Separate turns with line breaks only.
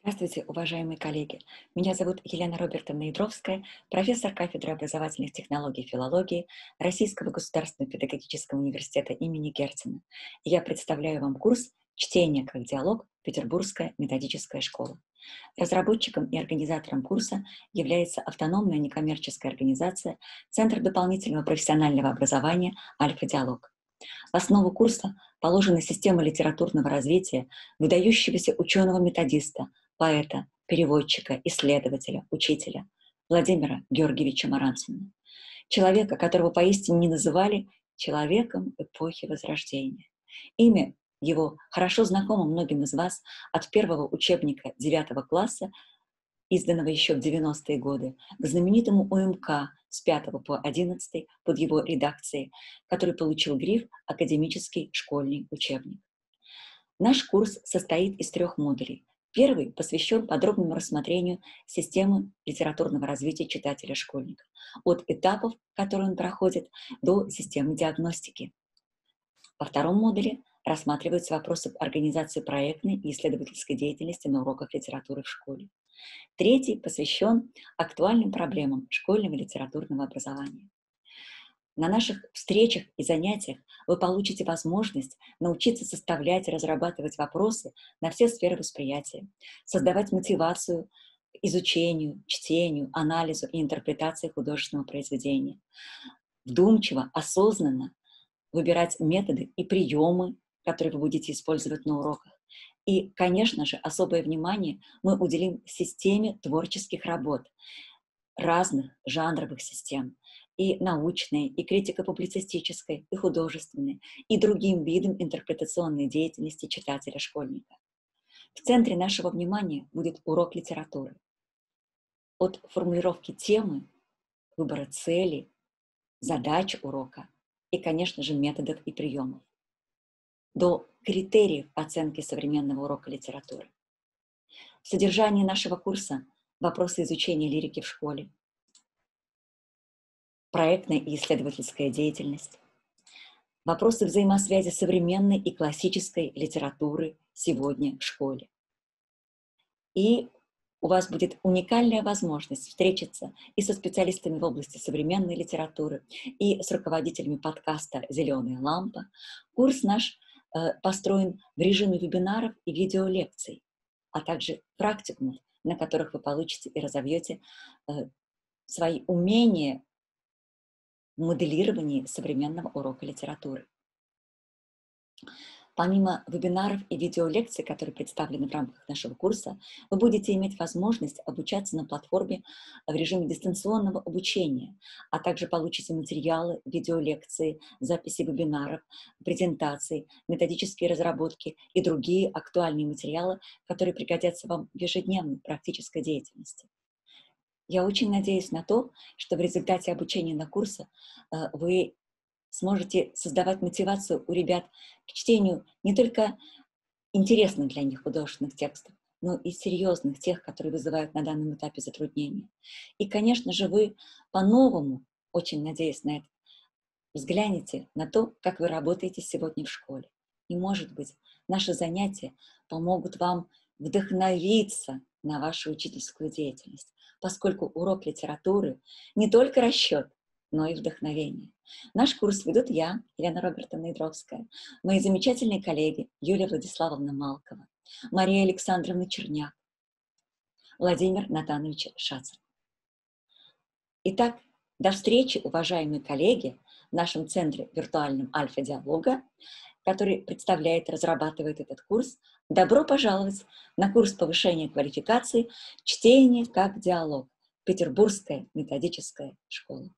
Здравствуйте, уважаемые коллеги. Меня зовут Елена Робертовна Ядровская, профессор кафедры образовательных технологий и филологии Российского государственного педагогического университета имени Герцена. И я представляю вам курс «Чтение как диалог. Петербургская методическая школа». Разработчиком и организатором курса является автономная некоммерческая организация Центр дополнительного профессионального образования «Альфа-диалог». В основу курса положена система литературного развития выдающегося ученого-методиста, поэта, переводчика, исследователя, учителя Владимира Георгиевича Маранцева, человека, которого поистине не называли человеком эпохи Возрождения. Имя его хорошо знакомо многим из вас от первого учебника 9 класса, изданного еще в 90-е годы, к знаменитому УМК с 5 по 11 под его редакцией, который получил гриф «Академический школьный учебник». Наш курс состоит из 3 модулей. Первый посвящен подробному рассмотрению системы литературного развития читателя-школьника, от этапов, которые он проходит, до системы диагностики. Во втором модуле рассматриваются вопросы организации проектной и исследовательской деятельности на уроках литературы в школе. Третий посвящен актуальным проблемам школьного литературного образования. На наших встречах и занятиях вы получите возможность научиться составлять и разрабатывать вопросы на все сферы восприятия, создавать мотивацию к изучению, чтению, анализу и интерпретации художественного произведения, вдумчиво, осознанно выбирать методы и приемы, которые вы будете использовать на уроках. И, конечно же, особое внимание мы уделим системе творческих работ, разных жанровых систем, и научной, и критико-публицистической, и художественной, и другим видам интерпретационной деятельности читателя-школьника. В центре нашего внимания будет урок литературы. От формулировки темы, выбора цели, задач урока и, конечно же, методов и приемов, до критериев оценки современного урока литературы. В содержании нашего курса вопросы изучения лирики в школе, проектная и исследовательская деятельность, вопросы взаимосвязи современной и классической литературы сегодня в школе. И у вас будет уникальная возможность встретиться и со специалистами в области современной литературы, и с руководителями подкаста «Зеленая лампа». Курс наш построен в режиме вебинаров и видеолекций, а также практикумов, на которых вы получите и разовьете свои умения в моделировании современного урока литературы. Помимо вебинаров и видеолекций, которые представлены в рамках нашего курса, вы будете иметь возможность обучаться на платформе в режиме дистанционного обучения, а также получите материалы, видеолекции, записи вебинаров, презентаций, методические разработки и другие актуальные материалы, которые пригодятся вам в ежедневной практической деятельности. Я очень надеюсь на то, что в результате обучения на курсе вы сможете создавать мотивацию у ребят к чтению не только интересных для них художественных текстов, но и серьезных, тех, которые вызывают на данном этапе затруднения. И, конечно же, вы по-новому, очень надеюсь на это, взгляните на то, как вы работаете сегодня в школе. И, может быть, наши занятия помогут вам вдохновиться на вашу учительскую деятельность, поскольку урок литературы не только расчет, но и вдохновение. Наш курс ведут я, Елена Робертовна Ядровская, мои замечательные коллеги Юлия Владиславовна Малкова, Мария Александровна Черняк, Владимир Натанович Шацер. Итак, до встречи, уважаемые коллеги, в нашем центре виртуальном Альфа-диалога, который представляет и разрабатывает этот курс. Добро пожаловать на курс повышения квалификации «Чтение как диалог. Петербургская методическая школа».